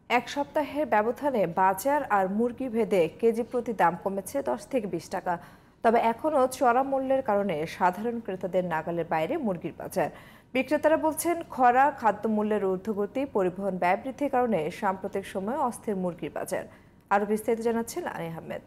এক সপ্তাহের ব্যবধানে বাজার আর মুরগি ভেদে কেজি প্রতি দাম কমেছে 10 থেকে 20 টাকা। তবে এখনও চড়া মূল্যের কারণে সাধারণ ক্রেতাদের নাগালের বাইরে মুরগির বাজার। বিক্রেতারা বলছেন, খরা, খাদ্যমূল্যের ঊর্ধ্বগতি, পরিবহন ব্যয় বৃদ্ধির কারণে সাম্প্রতিক সময়ে অস্থির মুরগির বাজার। আরও বিস্তারিত জানাচ্ছেন আনি আহমেদ।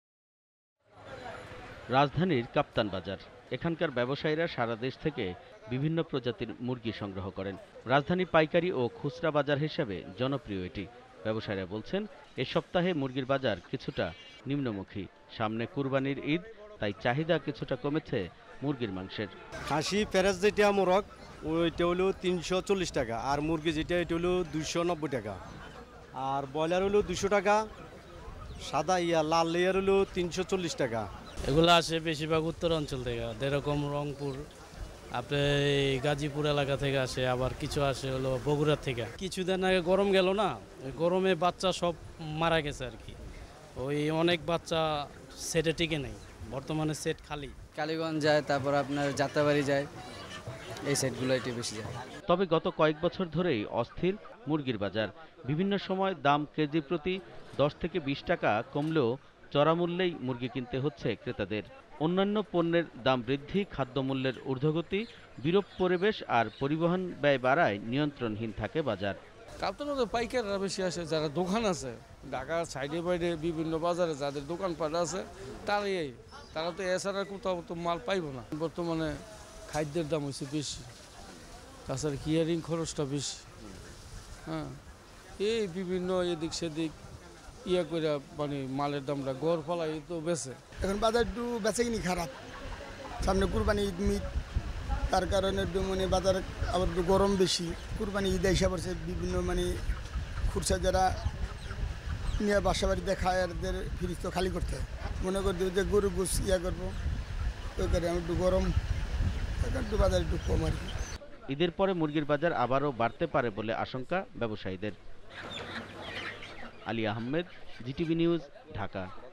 রাজধানীর কাপ্তান বাজার। এখানকার ব্যবসায়ীরা সারা দেশ থেকে বিভিন্ন প্রজাতির মুরগি সংগ্রহ করেন। রাজধানীর পাইকারি ও খুচরা বাজার হিসেবে জনপ্রিয় এটি। ব্যবসায়ীরা বলছেন, এ সপ্তাহে মুরগির বাজার কিছুটা নিম্নমুখী। সামনে কুরবানির ঈদ, তাই চাহিদা কিছুটা কমেছে মুরগির মাংসের। খাসি পেঁয়াজ যেটা মোরগ ওইটা হলো 340 টাকা, আর মুরগি যেটা এটা হলো 290 টাকা, আর ব্রয়লার হলো 200 টাকা, সাদা লাল লেয়ার হলো 340 টাকা। এগুলো আসে বেশিরভাগ উত্তর অঞ্চল থেকে, যেরকম রংপুর, আপনার গাজীপুর এলাকা থেকে আসে, আবার কিছু আসে হলো বগুড়া থেকে। কিছুদিন আগে গরম গেল না, গরমে বাচ্চা সব মারা গেছে আর কি। ওই অনেক বাচ্চা সেটে টিকে নেই, বর্তমানে সেট খালি। কালীগঞ্জ যায়, তারপর আপনার যাত্রাবাড়ি যায়, এই সেটগুলো একটু বেশি যায়। তবে গত কয়েক বছর ধরেই অস্থির মুরগির বাজার। বিভিন্ন সময় দাম কেজি প্রতি 10 থেকে 20 টাকা কমলেও চড়া মূল্যেই মুরগি কিনতে হচ্ছে ক্রেতাদের। অন্যান্য পণ্যের দাম বৃদ্ধি, খাদ্যমূল্যের ঊর্ধ্বগতি, বিরূপ পরিবেশ আর পরিবহন ব্যয় বাড়ায় নিয়ন্ত্রণহীন থাকে বাজার। কাপ্তানে পাইকাররা বেশি আসে, যারা দোকান আছে ঢাকার সাইডে বাইডে বিভিন্ন বাজারে যাদের দোকানপাট আছে তারা তো এছাড়া কোথাও তো মাল পাইব না। বর্তমানে খাদ্যের দাম হচ্ছে বেশি, তাছাড়া হিয়ারিং খরচটা বেশি। হ্যাঁ, এই বিভিন্ন এদিক সেদিক করে মানে মালের দামটা গড় ফলাই তো বেছে। এখন বাজার একটু বেচে কিনি খারাপ, সামনে কুরবানি ঈদ মিট, তার কারণে একটু মানে বাজার আবার একটু গরম বেশি। কুরবানি ঈদ এসে পড়ছে, বিভিন্ন মানে খুরসা যারা নিয়ে বাসা বাড়িতে খায় এদের ফ্রিজ তো খালি করতে হয়, মনে করতে যে গরু গোস করবো, ওই কারণে একটু গরম, একটু বাজার একটু কম আর কি। ঈদের পরে মুরগির বাজার আবারও বাড়তে পারে বলে আশঙ্কা ব্যবসায়ীদের। Ali Ahmed, GTV news, Dhaka.